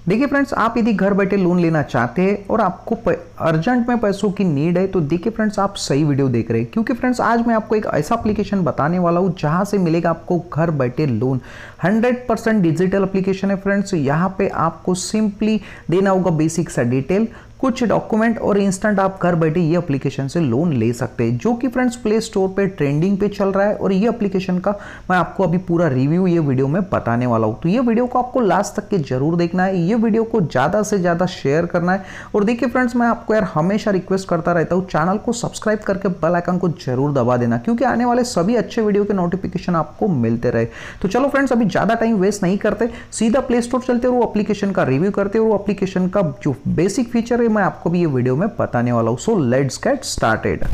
देखिए फ्रेंड्स, आप यदि घर बैठे लोन लेना चाहते हैं और आपको अर्जेंट में पैसों की नीड है तो देखिए फ्रेंड्स, आप सही वीडियो देख रहे हैं, क्योंकि फ्रेंड्स आज मैं आपको एक ऐसा एप्लीकेशन बताने वाला हूं जहां से मिलेगा आपको घर बैठे लोन। 100% डिजिटल एप्लीकेशन है फ्रेंड्स। यहां पे आपको सिंपली देना होगा बेसिक सा डिटेल, कुछ डॉक्यूमेंट और इंस्टेंट आप घर बैठे ये एप्लीकेशन से लोन ले सकते हैं, जो कि फ्रेंड्स प्ले स्टोर पे ट्रेंडिंग पे चल रहा है। और ये एप्लीकेशन का मैं आपको अभी पूरा रिव्यू ये वीडियो में बताने वाला हूं, तो ये वीडियो को आपको लास्ट तक के जरूर देखना है, ये वीडियो को ज्यादा से ज्यादा शेयर करना है। और देखिए फ्रेंड्स, मैं आपको यार हमेशा रिक्वेस्ट करता रहता हूँ, चैनल को सब्सक्राइब करके बेल आइकन को जरूर दबा देना, क्योंकि आने वाले सभी अच्छे वीडियो के नोटिफिकेशन आपको मिलते रहे। तो चलो फ्रेंड्स, अभी ज्यादा टाइम वेस्ट नहीं करते, सीधा प्ले स्टोर चलते और वो एप्लीकेशन का रिव्यू करते और वो एप्लीकेशन का जो बेसिक फीचर है मैं आपको भी ये वीडियो में बताने वाला हूं। So let's get started.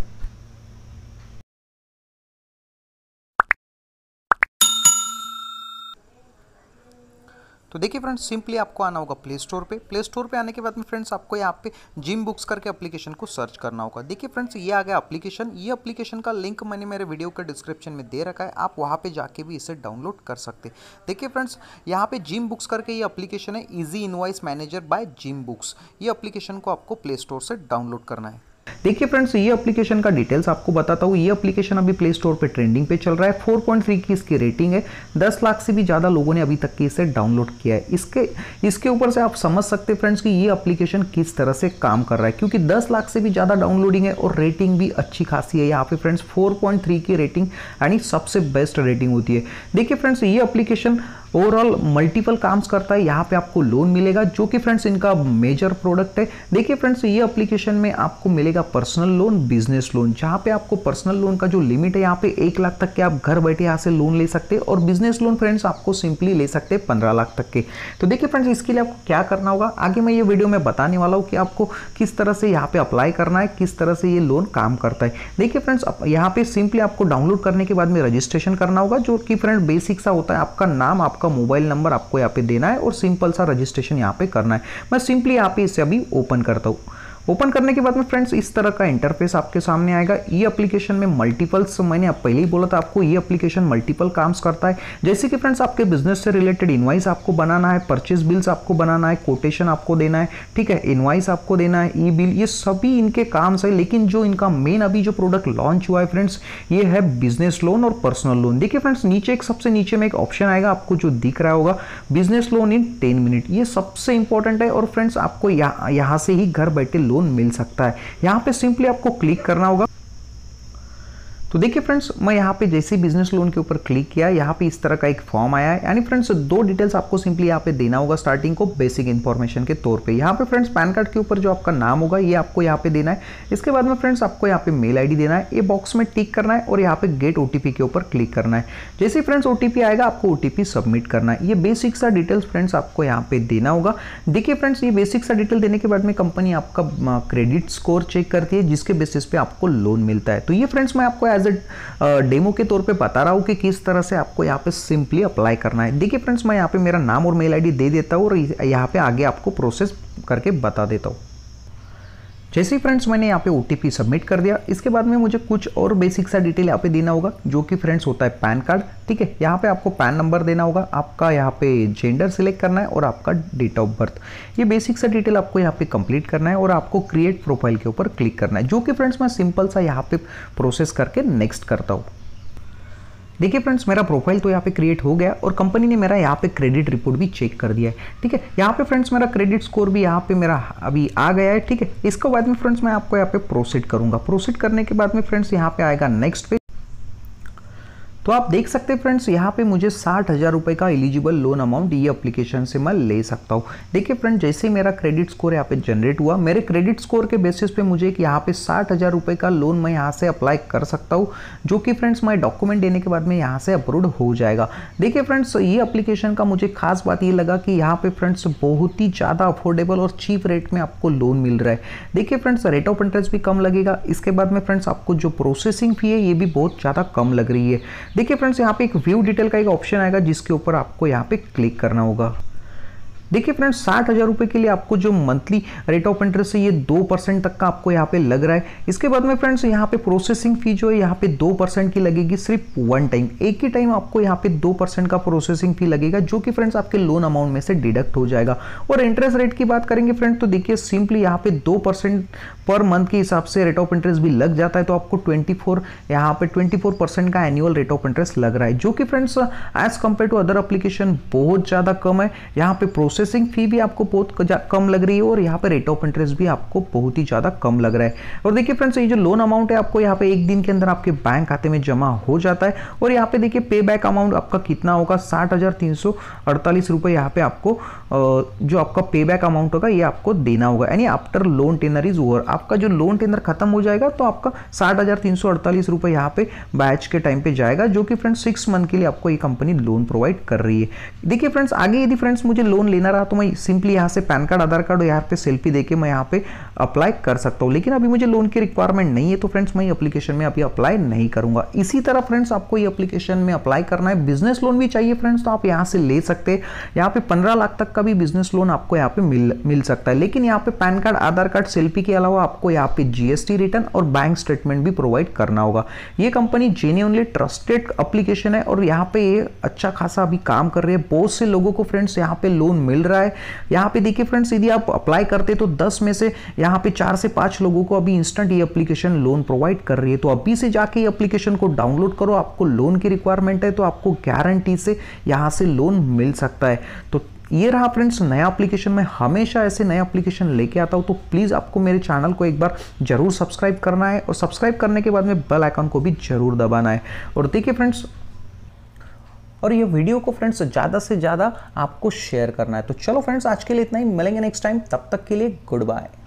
तो देखिए फ्रेंड्स, सिंपली आपको आना होगा प्ले स्टोर पे। प्ले स्टोर पे आने के बाद में फ्रेंड्स आपको यहाँ पे जिम बुक्स करके एप्लीकेशन को सर्च करना होगा। देखिए फ्रेंड्स, ये आ गया एप्लीकेशन। ये एप्लीकेशन का लिंक मैंने मेरे वीडियो के डिस्क्रिप्शन में दे रखा है, आप वहाँ पे जाके भी इसे डाउनलोड कर सकते हैं। देखिए फ्रेंड्स, यहाँ पे जिम बुक्स करके ये एप्लीकेशन है, easy invoice manager by GimBooks. ये एप्लीकेशन को आपको प्ले स्टोर से डाउनलोड करना है। देखिए फ्रेंड्स, ये एप्लीकेशन का डिटेल्स आपको बताता हूँ। ये एप्लीकेशन अभी प्ले स्टोर पे ट्रेंडिंग पे चल रहा है। 4.3 की इसकी रेटिंग है। 10 लाख से भी ज़्यादा लोगों ने अभी तक के इसे डाउनलोड किया है। इसके ऊपर से आप समझ सकते हैं फ्रेंड्स कि ये एप्लीकेशन किस तरह से काम कर रहा है, क्योंकि 10 लाख से भी ज़्यादा डाउनलोडिंग है और रेटिंग भी अच्छी खासी है यहाँ पे फ्रेंड्स। 4.3 की रेटिंग यानी सबसे बेस्ट रेटिंग होती है। देखिए फ्रेंड्स, ये एप्लीकेशन ओवरऑल मल्टीपल काम्स करता है। यहाँ पे आपको लोन मिलेगा, जो कि फ्रेंड्स इनका मेजर प्रोडक्ट है। देखिए फ्रेंड्स, ये एप्लीकेशन में आपको मिलेगा पर्सनल लोन, बिजनेस लोन, जहाँ पे आपको पर्सनल लोन का जो लिमिट है यहाँ पे 1 लाख तक के आप घर बैठे यहाँ से लोन ले सकते हैं, और बिजनेस लोन फ्रेंड्स आपको सिंपली ले सकते हैं 15 लाख तक के। तो देखिए फ्रेंड्स, इसके लिए आपको क्या करना होगा आगे मैं ये वीडियो में बताने वाला हूँ कि आपको किस तरह से यहाँ पे अप्लाई करना है, किस तरह से ये लोन काम करता है। देखिए फ्रेंड्स, यहाँ पे सिंपली आपको डाउनलोड करने के बाद में रजिस्ट्रेशन करना होगा, जो कि फ्रेंड बेसिक सा होता है। आपका नाम, आपका मोबाइल नंबर आपको यहाँ पे देना है और सिंपल सा रजिस्ट्रेशन यहाँ पे करना है। मैं सिंपली यहाँ पे इसे अभी ओपन करता हूँ। ओपन करने के बाद में फ्रेंड्स इस तरह का इंटरफेस आपके सामने आएगा। ये एप्लीकेशन में मल्टीपल्स, मैंने पहले ही बोला था आपको, ये एप्लीकेशन मल्टीपल काम्स करता है। जैसे कि फ्रेंड्स आपके बिजनेस से रिलेटेड इनवाइस आपको बनाना है, परचेज बिल्स आपको बनाना है, कोटेशन आपको देना है, ठीक है, इनवाइस आपको देना है, ई बिल, ये सभी इनके काम्स है। लेकिन जो इनका मेन अभी जो प्रोडक्ट लॉन्च हुआ है फ्रेंड्स, ये है बिजनेस लोन और पर्सनल लोन। देखिए फ्रेंड्स, नीचे एक सबसे नीचे में एक ऑप्शन आएगा आपको जो दिख रहा होगा, बिजनेस लोन इन 10 मिनट। ये सबसे इंपॉर्टेंट है और फ्रेंड्स आपको यहाँ से ही घर बैठे लोन मिल सकता है। यहां पे सिंपली आपको क्लिक करना होगा। तो देखिए फ्रेंड्स, मैं यहाँ पे जैसे बिजनेस लोन के ऊपर क्लिक किया, यहाँ पे इस तरह का एक फॉर्म आया है। यानी फ्रेंड्स 2 डिटेल्स आपको सिंपली यहाँ पे देना होगा स्टार्टिंग को बेसिक इन्फॉर्मेशन के तौर पे। यहाँ पे फ्रेंड्स पैन कार्ड के ऊपर जो आपका नाम होगा ये आपको यहाँ पे देना है। इसके बाद में फ्रेंड्स आपको यहाँ पे मेल आईडी देना है, ये बॉक्स में टिक करना है और यहाँ पे गेट ओटीपी के ऊपर क्लिक करना है। जैसे फ्रेंड्स ओटीपी आएगा आपको ओटीपी सबमिट करना है। ये बेसिक सा डिटेल्स फ्रेंड्स आपको यहाँ पे देना होगा। देखिए फ्रेंड्स, ये बेसिक सा डिटेल देने के बाद में कंपनी आपका क्रेडिट स्कोर चेक करती है, जिसके बेसिस पे आपको लोन मिलता है। तो ये फ्रेंड्स मैं आपको एज ए डेमो के तौर पे बता रहा हूँ कि किस तरह से आपको यहाँ पे सिंपली अप्लाई करना है। देखिए फ्रेंड्स, मैं यहाँ पे मेरा नाम और मेल आईडी दे देता हूँ और यहाँ पे आगे आपको प्रोसेस करके बता देता हूँ। जैसे ही फ्रेंड्स मैंने यहाँ पे ओटीपी सबमिट कर दिया, इसके बाद में मुझे कुछ और बेसिक सा डिटेल यहाँ पे देना होगा, जो कि फ्रेंड्स होता है पैन कार्ड। ठीक है, यहाँ पे आपको पैन नंबर देना होगा, आपका यहाँ पे जेंडर सिलेक्ट करना है और आपका डेट ऑफ बर्थ। ये बेसिक सा डिटेल आपको यहाँ पे कंप्लीट करना है और आपको क्रिएट प्रोफाइल के ऊपर क्लिक करना है, जो कि फ्रेंड्स मैं सिंपल सा यहाँ पे प्रोसेस करके नेक्स्ट करता हूँ। देखिए फ्रेंड्स, मेरा प्रोफाइल तो यहाँ पे क्रिएट हो गया और कंपनी ने मेरा यहाँ पे क्रेडिट रिपोर्ट भी चेक कर दिया है। ठीक है, यहाँ पे फ्रेंड्स मेरा क्रेडिट स्कोर भी यहाँ पे मेरा अभी आ गया है। ठीक है, इसके बाद में फ्रेंड्स मैं आपको यहाँ पे प्रोसीड करूंगा। प्रोसीड करने के बाद में फ्रेंड्स यहाँ पे आएगा नेक्स्ट पे। तो आप देख सकते हैं फ्रेंड्स, यहाँ पे मुझे 60,000 रुपये का एलिजिबल लोन अमाउंट ये एप्लीकेशन से मैं ले सकता हूँ। देखिए फ्रेंड्स, जैसे ही मेरा क्रेडिट स्कोर यहाँ पे जनरेट हुआ, मेरे क्रेडिट स्कोर के बेसिस पे मुझे यहाँ पे 60,000 रुपये का लोन मैं यहाँ से अप्लाई कर सकता हूँ, जो कि फ्रेंड्स मैं डॉक्यूमेंट देने के बाद में यहाँ से अप्रूव्ड हो जाएगा। देखिए फ्रेंड्स, ये एप्लीकेशन का मुझे खास बात ये लगा कि यहाँ पे फ्रेंड्स बहुत ही ज़्यादा अफोर्डेबल और चीप रेट में आपको लोन मिल रहा है। देखिए फ्रेंड्स, रेट ऑफ इंटरेस्ट भी कम लगेगा। इसके बाद में फ्रेंड्स आपको जो प्रोसेसिंग फी है ये भी बहुत ज़्यादा कम लग रही है। देखिए फ्रेंड्स, यहाँ पे एक व्यू डिटेल का एक ऑप्शन आएगा, जिसके ऊपर आपको यहाँ पे क्लिक करना होगा। देखिए फ्रेंड्स 60,000 रुपये के लिए आपको जो मंथली रेट ऑफ इंटरेस्ट है ये 2% तक का आपको यहाँ पे लग रहा है। इसके बाद में फ्रेंड्स यहाँ पे प्रोसेसिंग फी जो है यहाँ पे 2% की लगेगी, सिर्फ वन टाइम, एक ही टाइम आपको यहाँ पे 2% का प्रोसेसिंग फी लगेगा, जो कि फ्रेंड्स आपके लोन अमाउंट में से डिडक्ट हो जाएगा। और इंटरेस्ट रेट की बात करेंगे फ्रेंड तो देखिए सिंपली यहाँ पे 2% पर मंथ के हिसाब से रेट ऑफ इंटरेस्ट भी लग जाता है, तो आपको 24% का एनुअल रेट ऑफ इंटरेस्ट लग रहा है, जो कि friends as compare to other application बहुत ज़्यादा कम है। यहाँ पे प्रोसेसिंग फी भी आपको बहुत कम लग रही है और यहाँ पे रेट ऑफ इंटरेस्ट भी आपको बहुत ही ज़्यादा कम लग रहा है। और देखिए फ्रेंड्स ये जो लोन अमाउंट है आपको यहाँ पे एक दिन के अंदर आपके बैंक खाते में जमा हो जाता है। और यहाँ पे देखिए पे बैक अमाउंट आपका कितना होगा, 60,348 रुपये यहाँ पे आपको जो आपका पे बैक अमाउंट होगा ये आपको देना होगा, यानी after loan tenure is over, आपका जो लोन टेनर खत्म हो जाएगा तो आपका 60,348 रुपये यहाँ पे बैच के टाइम पे जाएगा, जो कि फ्रेंड्स 6 मंथ के लिए आपको ये कंपनी लोन प्रोवाइड कर रही है। देखिए फ्रेंड्स आगे यदि फ्रेंड्स मुझे लोन लेना रहा तो मैं सिंपली यहाँ से पैन कार्ड, आधार कार्ड और यहाँ पे सेल्फी देके मैं यहाँ पे अप्लाई कर सकता हूँ, लेकिन अभी मुझे लोन की रिक्वायरमेंट नहीं है तो फ्रेंड्स मैं एप्लीकेशन में अभी अप्लाई नहीं करूंगा। इसी तरह फ्रेंड्स आपको ये एप्लीकेशन में अप्लाई करना है, बिजनेस लोन भी चाहिए फ्रेंड्स तो आप यहाँ से ले सकते हैं। यहाँ पे 15 लाख तक का भी बिजनेस लोन आपको यहाँ पे मिल सकता है, लेकिन यहाँ पे PAN card, Aadhaar card, selfie के अलावा आपको यहाँ पे जीएसटी रिटर्न और बैंक स्टेटमेंट भी प्रोवाइड करना होगा। ये कंपनी जेन्युइनली ट्रस्टेड एप्लीकेशन है और यहाँ पे ये अच्छा खासा अभी काम कर रही है, बहुत से लोगों को फ्रेंड्स यहाँ पे लोन मिल रहा है। यहाँ पे देखिए फ्रेंड्स यदि आप अप्लाई करते तो 10 में से यहाँ पे 4 से 5 लोगों को अभी इंस्टेंट ये एप्लीकेशन लोन प्रोवाइड कर रही है। तो अभी से जाके ये एप्लीकेशन को डाउनलोड करो, आपको लोन की रिक्वायरमेंट है तो आपको गारंटी से यहाँ से लोन मिल सकता है। तो ये रहा फ्रेंड्स नया एप्लीकेशन। मैं हमेशा ऐसे नया एप्लीकेशन लेके आता हूँ, तो प्लीज़ आपको मेरे चैनल को एक बार जरूर सब्सक्राइब करना है और सब्सक्राइब करने के बाद में बेल आइकन को भी जरूर दबाना है। और देखिए फ्रेंड्स, और ये वीडियो को फ्रेंड्स ज़्यादा से ज़्यादा आपको शेयर करना है। तो चलो फ्रेंड्स आज के लिए इतना ही, मिलेंगे नेक्स्ट टाइम, तब तक के लिए गुड बाय।